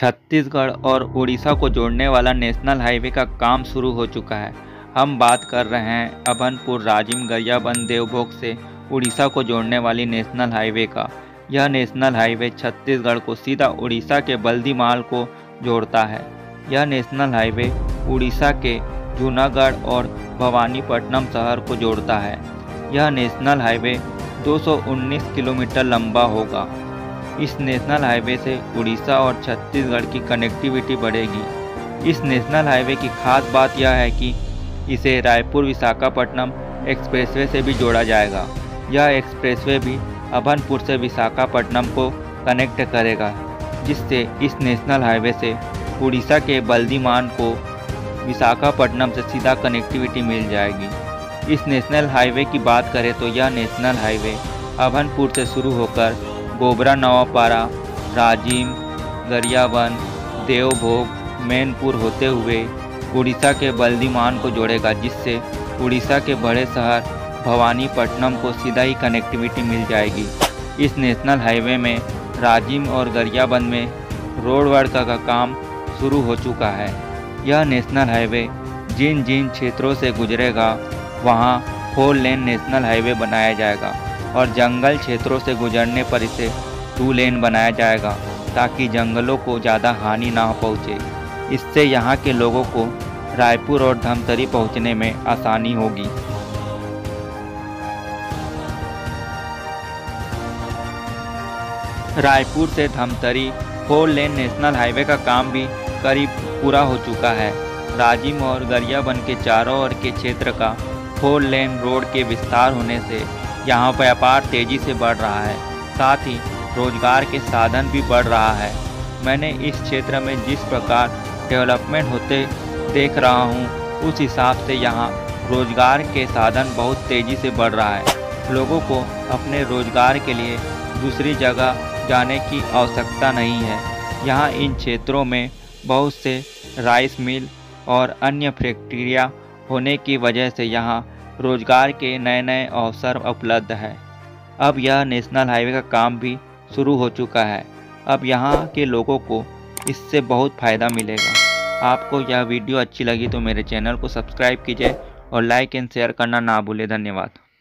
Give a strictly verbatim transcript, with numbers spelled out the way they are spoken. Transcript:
छत्तीसगढ़ और उड़ीसा को जोड़ने वाला नेशनल हाईवे का काम शुरू हो चुका है। हम बात कर रहे हैं अभनपुर राजिम गरियाबंद देवभोग से उड़ीसा को जोड़ने वाली नेशनल हाईवे का। यह नेशनल हाईवे छत्तीसगढ़ को सीधा उड़ीसा के बल्दीमाल को जोड़ता है। यह नेशनल हाईवे उड़ीसा के जूनागढ़ और भवानीपट्टनम शहर को जोड़ता है। यह नेशनल हाईवे दो सौ उन्नीस किलोमीटर लंबा होगा। इस नेशनल हाईवे से उड़ीसा और छत्तीसगढ़ की कनेक्टिविटी बढ़ेगी। इस नेशनल हाईवे की खास बात यह है कि इसे रायपुर विशाखापट्टनम एक्सप्रेसवे से भी जोड़ा जाएगा। यह एक्सप्रेसवे भी अभनपुर से विशाखापट्टनम को कनेक्ट करेगा, जिससे इस नेशनल हाईवे से उड़ीसा के बल्दीमान को विशाखापट्टनम से सीधा कनेक्टिविटी मिल जाएगी। इस नेशनल हाईवे की बात करें तो यह नेशनल हाईवे अभनपुर से शुरू होकर गोबरा नवापारा, राजिम, गरियाबंद, देवभोग, मैनपुर होते हुए उड़ीसा के बल्दीमान को जोड़ेगा, जिससे उड़ीसा के बड़े शहर भवानीपट्टनम को सीधा ही कनेक्टिविटी मिल जाएगी। इस नेशनल हाईवे में राजिम और गरियाबंद में रोड वर्क का काम शुरू हो चुका है। यह नेशनल हाईवे जिन जिन क्षेत्रों से गुजरेगा वहां फोर लेन नेशनल हाईवे बनाया जाएगा और जंगल क्षेत्रों से गुजरने पर इसे टू लेन बनाया जाएगा, ताकि जंगलों को ज़्यादा हानि ना पहुँचे। इससे यहाँ के लोगों को रायपुर और धमतरी पहुँचने में आसानी होगी। रायपुर से Dhamtari four lane national highway का काम भी करीब पूरा हो चुका है। राजिम और गरियाबंद के चारों ओर के क्षेत्र का फोर लेन रोड के विस्तार होने से यहाँ व्यापार तेजी से बढ़ रहा है, साथ ही रोजगार के साधन भी बढ़ रहा है। मैंने इस क्षेत्र में जिस प्रकार डेवलपमेंट होते देख रहा हूँ, उस हिसाब से यहाँ रोजगार के साधन बहुत तेज़ी से बढ़ रहा है। लोगों को अपने रोजगार के लिए दूसरी जगह जाने की आवश्यकता नहीं है। यहाँ इन क्षेत्रों में बहुत से राइस मिल और अन्य फैक्ट्रियाँ होने की वजह से यहाँ रोजगार के नए नए अवसर उपलब्ध है। अब यह नेशनल हाईवे का काम भी शुरू हो चुका है। अब यहाँ के लोगों को इससे बहुत फ़ायदा मिलेगा। आपको यह वीडियो अच्छी लगी तो मेरे चैनल को सब्सक्राइब कीजिए और लाइक एंड शेयर करना ना भूलें। धन्यवाद।